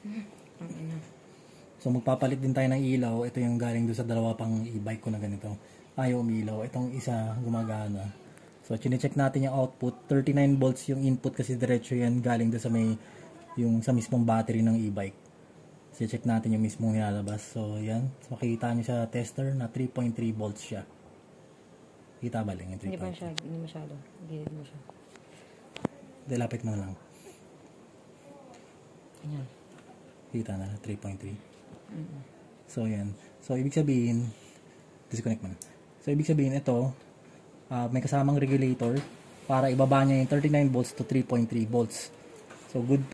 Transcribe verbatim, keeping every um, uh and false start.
So magpapalit din tayo ng ilaw. Ito yung galing doon sa dalawa pang e-bike ko na ganito. Ayaw umilaw. Itong isa gumagana. So chine-check natin yung output. thirty-nine volts yung input kasi diretso yan galing doon sa may yung sa mismong battery ng e-bike. So check natin yung mismong nilalabas. So yan. So makikita nyo sa tester na three point three volts siya. Kita ba lang yung three point three? Hindi ba siya? Hindi masyado. Gilid mo siya. Dilapit mo na lang. Ayan. Kita na, three point three. Mm-hmm. So, yan. So, ibig sabihin, disconnect mo na. So, ibig sabihin, ito, uh, may kasamang regulator para ibaba niya yung thirty-nine volts to three point three volts. So, good